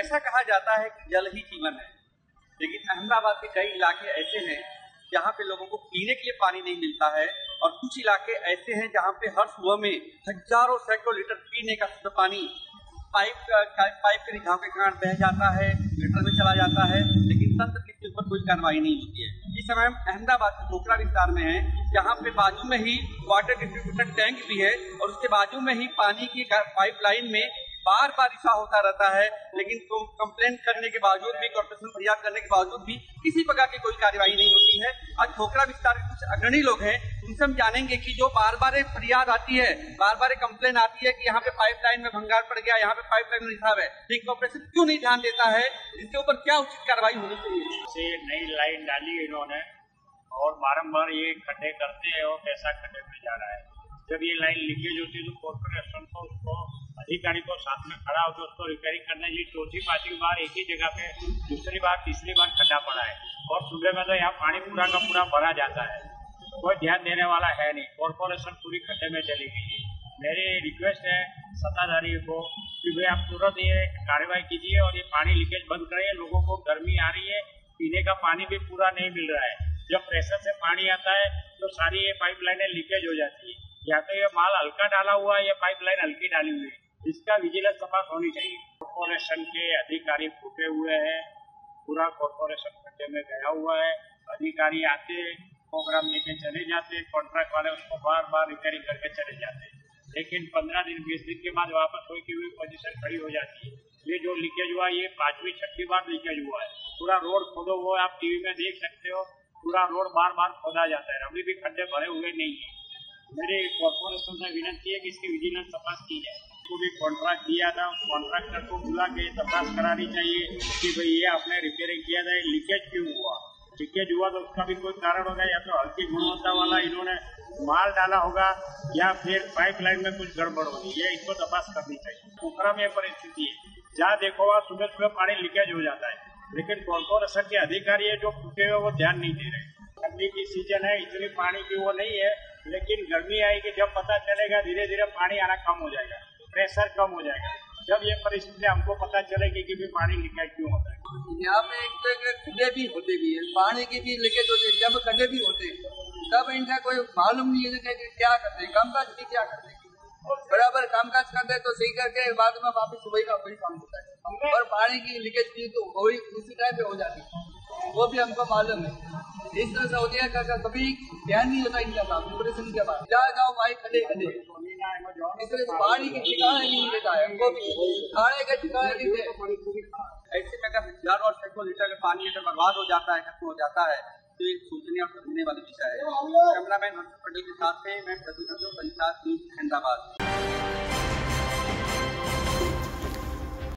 ऐसा कहा जाता है कि जल ही जीवन है, लेकिन अहमदाबाद के कई इलाके ऐसे हैं जहाँ पे लोगों को पीने के लिए पानी नहीं मिलता है, और कुछ इलाके ऐसे हैं जहाँ पे हर सुबह में हजारों सैकड़ों लीटर पीने का शुद्ध पानी पाइप के रिझाव के कारण बह जाता है, लीटर में चला जाता है, लेकिन तंत्र की इसके ऊपर कोई कार्रवाई नहीं होती है। इस समय हम अहमदाबाद के खोखरा विस्तार में हैं, जहाँ पे बाजू में ही वाटर डिस्ट्रीब्यूटर टैंक भी है, और उसके बाजू में ही पानी की पाइपलाइन में बार बार ऐसा होता रहता है, लेकिन कंप्लेंट करने के बावजूद भी, कॉर्पोरेशन फरियाद करने के बावजूद भी किसी प्रकार की कोई कार्रवाई नहीं होती है। आज खोखरा विस्तार के कुछ अग्रणी लोग हैं, उनसे हम जानेंगे कि जो बार बार फरियाद आती है, बार बार कंप्लेन आती है कि यहाँ पे पाइपलाइन में भंगार पड़ गया, यहाँ पे पाइपलाइन में रिसाव है, लेकिन कॉर्पोरेशन क्यों नहीं ध्यान देता है? इसके ऊपर क्या उचित कार्रवाई होनी चाहिए? नई लाइन डाली इन्होंने और बारम्बार ये खड्डे करते हैं और पैसा खड्डे में जा रहा है। जब ये लाइन लीकेज होती है तो कॉर्पोरेशन को, उसको अधिकारी को साथ में खड़ा होकर उसको रिपेयरिंग करना चाहिए। चौथी पांचवी बार एक ही जगह पे दूसरी बार तीसरी बार खड्डा पड़ा है, और सुबह में तो यहाँ पानी पूरा का पूरा भरा जाता है, कोई ध्यान देने वाला है नहीं। कॉर्पोरेशन पूरी खड्डे में चली गई है। मेरी रिक्वेस्ट है सत्ताधारियों को कि भाई आप तुरंत ये कार्रवाई कीजिए और ये पानी लीकेज बंद करिए। लोगों को गर्मी आ रही है, पीने का पानी भी पूरा नहीं मिल रहा है। जब प्रेशर से पानी आता है तो सारी ये पाइपलाइनें लीकेज हो जाती है। या तो ये माल हल्का डाला हुआ है या पाइपलाइन हल्की डाली हुई है, इसका विजिलेंस तपास होनी चाहिए। कॉर्पोरेशन के अधिकारी फूटे हुए हैं, पूरा कॉर्पोरेशन खड्डे में गया हुआ है। अधिकारी आते, प्रोग्राम लेके चले जाते, कॉन्ट्रैक्ट वाले उसको बार बार रिपेयरिंग करके चले जाते, लेकिन 15 दिन 20 दिन के बाद वापस वही की हुई पोजीशन खड़ी हो जाती है। ये जो लीकेज हुआ ये 5वीं 6वीं बार लीकेज हुआ है। पूरा रोड खोदो, वो आप टीवी में देख सकते हो, पूरा रोड बार बार खोदा जाता है, अभी भी खड्डे भरे हुए नहीं है। मेरे कॉर्पोरेशन से विनती है कि इसकी विजिलेंस तपास की जाए। को भी कॉन्ट्रैक्ट दिया था, कॉन्ट्रैक्टर को बुला के तपास करानी चाहिए कि भाई ये आपने रिपेयरिंग किया था, लीकेज क्यों हुआ। लीकेज हुआ तो उसका भी कोई कारण होगा, या तो हल्की गुणवत्ता वाला इन्होंने माल डाला होगा या फिर पाइपलाइन में कुछ गड़बड़ होगी, ये इसको तपास करनी चाहिए। खोखरा में परिस्थिति है, जहाँ देखो वहाँ सुबह सुबह पानी लीकेज हो जाता है, लेकिन कॉर्पोरेशन के अधिकारी है जो फूटे हुए वो ध्यान नहीं दे रहे। ठंडी की सीजन है, इतनी पानी की वो नहीं है, लेकिन गर्मी आएगी जब पता चलेगा, धीरे धीरे पानी आना कम हो जाएगा, प्रेशर कम हो जाएगा। जब ये परिस्थिति हमको पता चलेगी कि भी पानी लीकेज क्यों होता है। यहाँ पे एक खड्डे भी होते भी है, पानी की भी लीकेज होती है। जब खड्डे भी होते हैं तब इनका कोई मालूम नहीं है कि क्या करते हैं, कामकाज भी क्या करते हैं। बराबर कामकाज करते हैं तो सही करके बाद में वापस सुबह का वही काम होता है, और पानी की लीकेज भी तो वही उसी टाइम पे हो जाती है, वो भी हमको मालूम है। इस तरह से होती है, कभी ध्यान नहीं होता इनका काम। ऑपरेशन के बाद जहाँ जाओ भाई खड़े खड़े, इस तरह से पानी की ठिकाना नहीं देता है, वो भी खाने का ठिकाना नहीं देता। ऐसे में अगर हजारों और सैकड़ों लीटर का पानी अगर बर्बाद हो जाता है, खत्म हो जाता है, तो एक सोचने और समझने वाली विषय है। कैमरामैन हर्षद पटेल के साथ में मैं प्रदीप, पंचायत न्यूज अहमदाबाद।